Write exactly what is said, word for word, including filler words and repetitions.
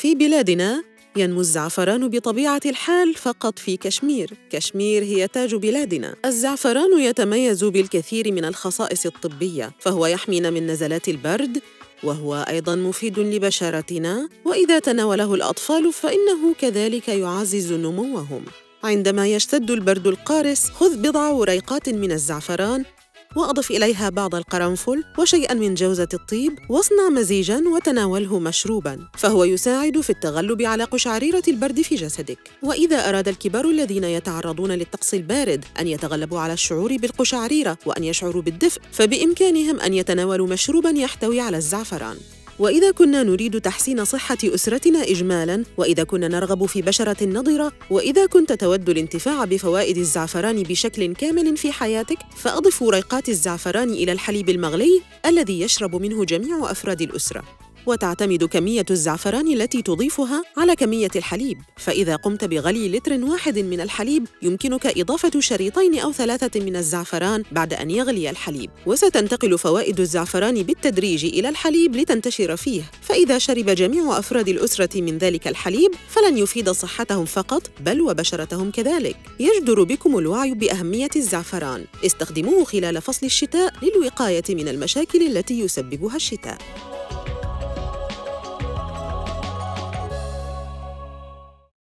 في بلادنا ينمو الزعفران بطبيعة الحال فقط في كشمير. كشمير هي تاج بلادنا. الزعفران يتميز بالكثير من الخصائص الطبية، فهو يحمينا من نزلات البرد، وهو أيضاً مفيد لبشرتنا، وإذا تناوله الأطفال فإنه كذلك يعزز نموهم. عندما يشتد البرد القارس، خذ بضع وريقات من الزعفران وأضف إليها بعض القرنفل وشيئاً من جوزة الطيب، واصنع مزيجاً وتناوله مشروباً، فهو يساعد في التغلب على قشعريرة البرد في جسدك. وإذا أراد الكبار الذين يتعرضون للطقس البارد أن يتغلبوا على الشعور بالقشعريرة وأن يشعروا بالدفء، فبإمكانهم أن يتناولوا مشروباً يحتوي على الزعفران. وإذا كنا نريد تحسين صحة أسرتنا إجمالاً، وإذا كنا نرغب في بشرة نضرة، وإذا كنت تود الانتفاع بفوائد الزعفران بشكل كامل في حياتك، فأضف وريقات الزعفران إلى الحليب المغلي الذي يشرب منه جميع أفراد الأسرة. وتعتمد كمية الزعفران التي تضيفها على كمية الحليب، فإذا قمت بغلي لتر واحد من الحليب يمكنك إضافة شريطين أو ثلاثة من الزعفران بعد أن يغلي الحليب، وستنتقل فوائد الزعفران بالتدريج إلى الحليب لتنتشر فيه، فإذا شرب جميع أفراد الأسرة من ذلك الحليب فلن يفيد صحتهم فقط بل وبشرتهم كذلك. يجدر بكم الوعي بأهمية الزعفران. استخدموه خلال فصل الشتاء للوقاية من المشاكل التي يسببها الشتاء.